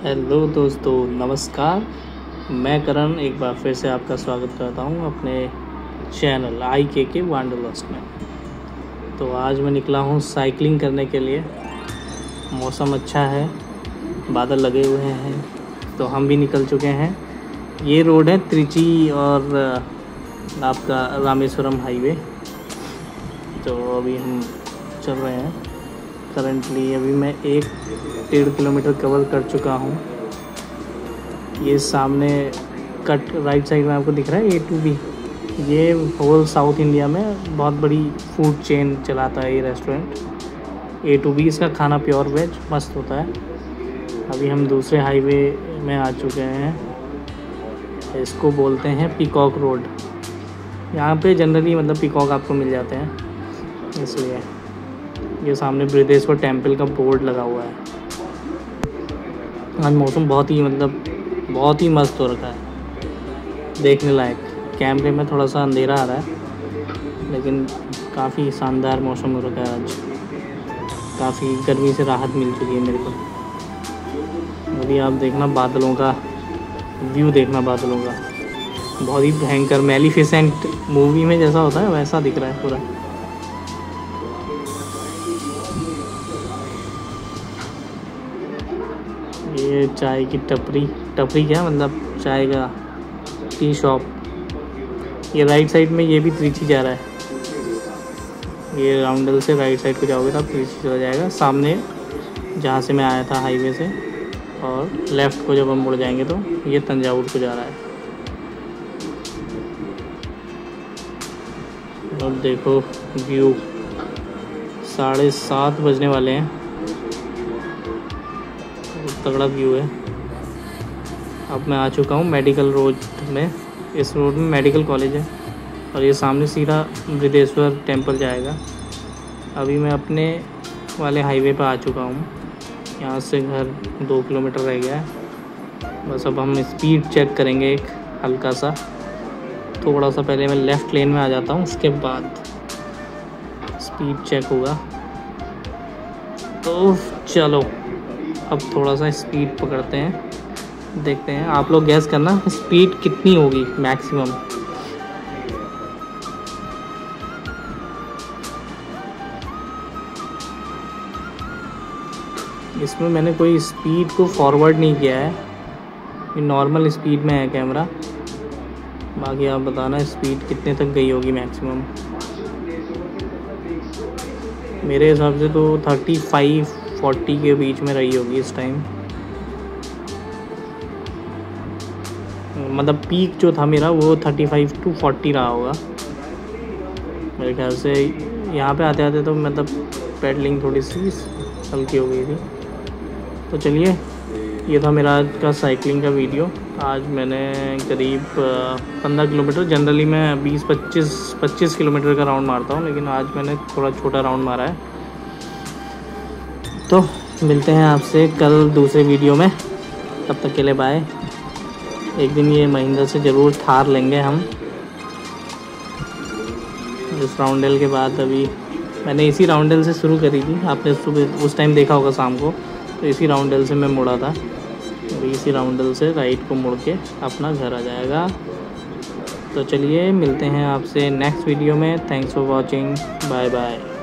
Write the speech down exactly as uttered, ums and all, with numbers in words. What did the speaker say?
Hello दोस्तों, नमस्कार। मैं करण एक बार फिर से आपका स्वागत करता हूं अपने चैनल आई के के वांडरलस्ट में। तो आज मैं निकला हूं साइकिलिंग करने के लिए। मौसम अच्छा है, बादल लगे हुए हैं, तो हम भी निकल चुके हैं। ये रोड है त्रिची और आपका रामेश्वरम हाईवे। तो अभी हम चल रहे हैं। करंटली अभी मैं एक डेढ़ किलोमीटर कवर कर चुका हूँ। ये सामने कट राइट साइड में आपको दिख रहा है ए टू बी। ये होल साउथ इंडिया में बहुत बड़ी फूड चेन चलाता है ये रेस्टोरेंट। ए टू बी इसका खाना प्योर वेज मस्त होता है। अभी हम दूसरे हाईवे में आ चुके हैं। इसको बोलते हैं पीकॉक रोड। यहाँ पे जनरली मतलब पीकॉक आपको मिल जाते हैं, इसलिए ये सामने बृहदेश्वर टेम्पल का बोर्ड लगा हुआ है। आज मौसम बहुत ही मतलब बहुत ही मस्त हो रखा है, देखने लायक। कैमरे में थोड़ा सा अंधेरा आ रहा है, लेकिन काफ़ी शानदार मौसम हो रखा है आज। काफ़ी गर्मी से राहत मिल चुकी है मेरे को। अभी आप देखना बादलों का व्यू, देखना बादलों का बहुत ही भयंकर मैलिफिसेंट मूवी में जैसा होता है वैसा दिख रहा है पूरा। ये चाय की टपरी टपरी क्या मतलब चाय का टी शॉप। ये राइट साइड में ये भी त्रिची जा रहा है। ये राउंडल से राइट साइड को जाओगे तो आप त्रिची चला जाएगा। सामने जहाँ से मैं आया था हाईवे से, और लेफ़्ट को जब हम मुड़ जाएंगे तो ये तंजावुर को जा रहा है। अब देखो व्यू, साढ़े सात बजने वाले हैं। तगड़ा व्यू है। अब मैं आ चुका हूँ मेडिकल रोड में। इस रोड में मेडिकल कॉलेज है और ये सामने सीधा बृहदेश्वर टेम्पल जाएगा। अभी मैं अपने वाले हाईवे पर आ चुका हूँ। यहाँ से घर दो किलोमीटर रह गया है बस। अब हम स्पीड चेक करेंगे एक हल्का सा। थोड़ा सा पहले मैं लेफ़्ट लेन में आ जाता हूँ, उसके बाद स्पीड चेक होगा। तो चलो अब थोड़ा सा स्पीड पकड़ते हैं, देखते हैं। आप लोग गैस करना स्पीड कितनी होगी मैक्सिमम। इसमें मैंने कोई स्पीड को फॉरवर्ड नहीं किया है, ये नॉर्मल स्पीड में है कैमरा। बाकी आप बताना स्पीड कितने तक गई होगी मैक्सिमम। मेरे हिसाब से तो थर्टी फाइव फोर्टी के बीच में रही होगी इस टाइम। मतलब पीक जो था मेरा वो थर्टी फाइव टू फोर्टी रहा होगा मेरे ख्याल से। यहाँ पे आते आते तो मतलब पेडलिंग थोड़ी सी हल्की हो गई थी। तो चलिए, ये था मेरा आज का साइकिलिंग का वीडियो। आज मैंने करीब पंद्रह किलोमीटर, जनरली मैं बीस पच्चीस पच्चीस किलोमीटर का राउंड मारता हूँ, लेकिन आज मैंने थोड़ा छोटा राउंड मारा है। तो मिलते हैं आपसे कल दूसरे वीडियो में। तब तक के लिए बाय। एक दिन ये महिंद्रा से ज़रूर थार लेंगे हम। इस राउंडल के बाद अभी मैंने इसी राउंडल से शुरू करी थी, आपने सुबह उस टाइम देखा होगा शाम को। तो इसी राउंडल से मैं मुड़ा था। अभी इसी राउंडल से राइट को मुड़ के अपना घर आ जाएगा। तो चलिए मिलते हैं आपसे नेक्स्ट वीडियो में। Thanks for watching, bye bye.